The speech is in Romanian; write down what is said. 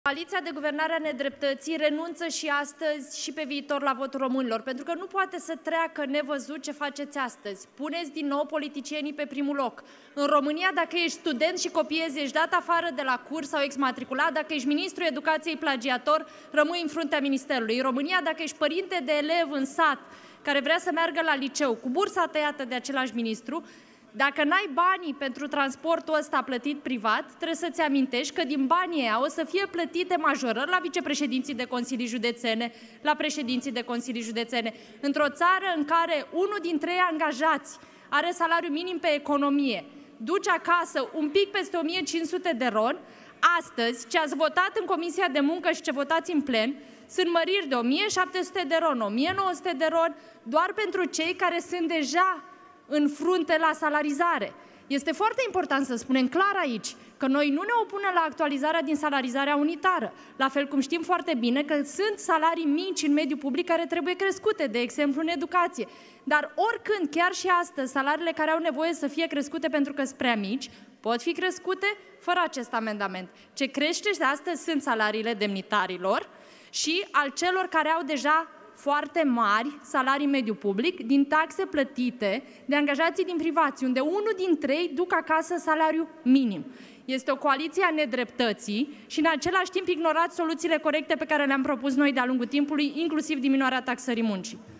Coaliția de guvernare a nedreptății renunță și astăzi și pe viitor la votul românilor, pentru că nu poate să treacă nevăzut ce faceți astăzi. Puneți din nou politicienii pe primul loc. În România, dacă ești student și copiezi, ești dat afară de la curs sau exmatriculat, dacă ești ministrul educației plagiator, rămâi în fruntea ministerului. În România, dacă ești părinte de elev în sat care vrea să meargă la liceu cu bursa tăiată de același ministru, dacă n-ai banii pentru transportul ăsta plătit privat, trebuie să-ți amintești că din banii ăia o să fie plătite majorări la vicepreședinții de consilii județene, la președinții de consilii județene. Într-o țară în care unul din 3 angajați are salariu minim pe economie, duce acasă un pic peste 1500 de RON, astăzi, ce ați votat în Comisia de Muncă și ce votați în plen, sunt măriri de 1700 de RON, 1900 de RON, doar pentru cei care sunt deja în frunte la salarizare. Este foarte important să spunem clar aici că noi nu ne opunem la actualizarea din salarizarea unitară, la fel cum știm foarte bine că sunt salarii mici în mediul public care trebuie crescute, de exemplu în educație. Dar oricând, chiar și astăzi, salariile care au nevoie să fie crescute pentru că sunt prea mici, pot fi crescute fără acest amendament. Ce crește astăzi sunt salariile demnitarilor și al celor care au deja foarte mari salarii mediu public din taxe plătite de angajații din privați, unde unul din 3 duc acasă salariu minim. Este o coaliție a nedreptății și în același timp ignorați soluțiile corecte pe care le-am propus noi de-a lungul timpului, inclusiv diminuarea taxării muncii.